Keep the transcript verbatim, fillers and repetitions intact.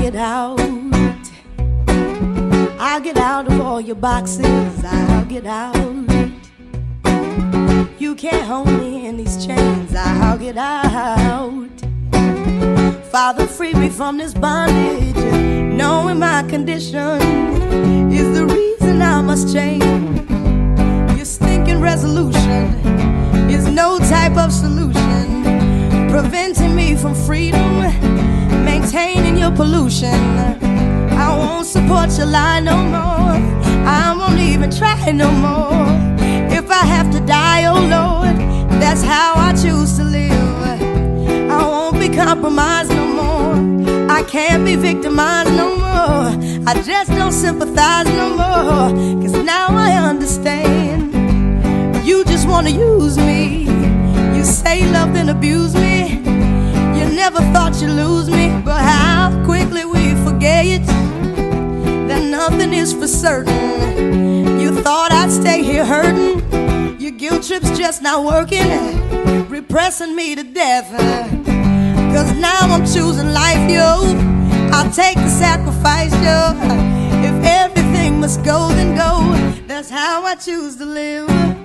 get out. I'll get out of all your boxes. I'll get out. You can't hold me in these chains. I'll get out. Father, free me from this bondage. Knowing my condition is the reason I must change. Your stinking resolution is no type of solution, preventing me from freedom, maintaining your pollution. I won't support your lie no more. I won't even try no more. If I have to die, oh Lord, that's how I choose to live. I won't be compromised no more. I can't be victimized no more. I just don't sympathize no more. Cause now I understand. You just wanna use me. You say love then abuse me. You never thought you'd lose me. But how quickly we forget that nothing is for certain. You thought I'd stay here hurting. Your guilt trip's just not working, repressing me to death. Cause now I'm choosing life, yo. I'll take the sacrifice, yo. If everything must go, then go. That's how I choose to live.